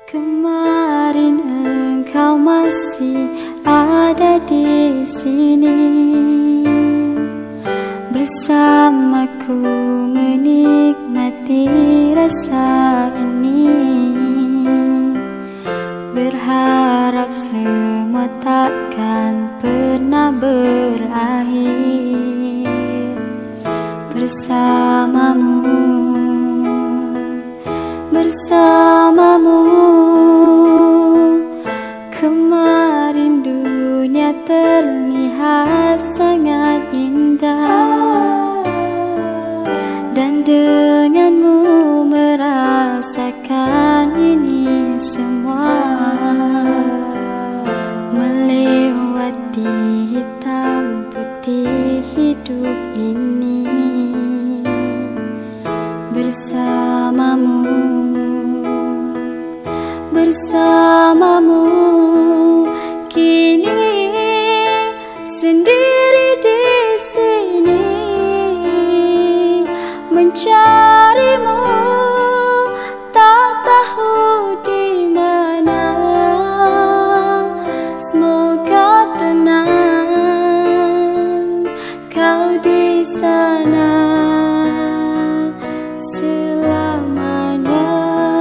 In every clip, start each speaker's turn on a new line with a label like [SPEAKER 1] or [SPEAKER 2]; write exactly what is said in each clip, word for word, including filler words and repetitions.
[SPEAKER 1] Kemarin engkau masih ada di sini, bersamaku menikmati rasa ini. Berharap semua takkan pernah berakhir bersamamu, bersamamu. Kemarin dunia terlihat sangat indah, dan denganmu merasakan ini semua. Melewati hitam putih hidup ini bersamamu, bersamamu. Kini sendiri di sini mencarimu, tak tahu di mana. Semoga tenang kau di sana selamanya.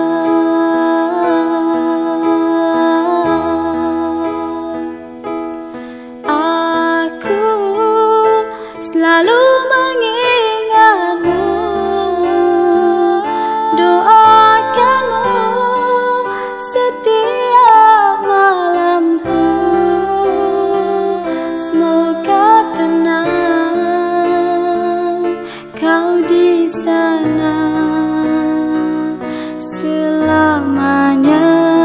[SPEAKER 1] Aku selalu mengingatmu, doakanmu setiap malamku. Semoga tenang kau di sana selamanya.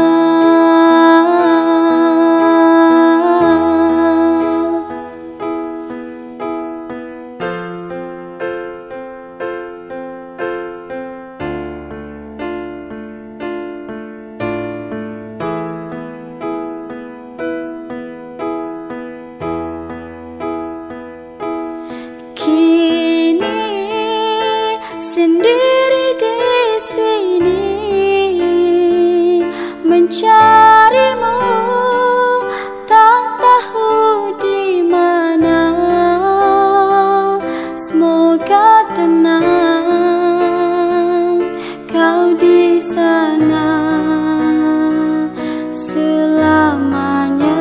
[SPEAKER 1] Kini sendiri di sini mencarimu, tak tahu di mana. Semoga tenang kau di sana selamanya.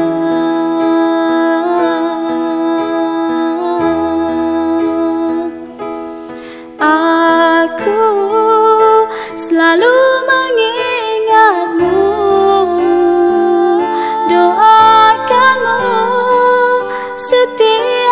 [SPEAKER 1] Aku selalu mengingatmu, doakanmu setiap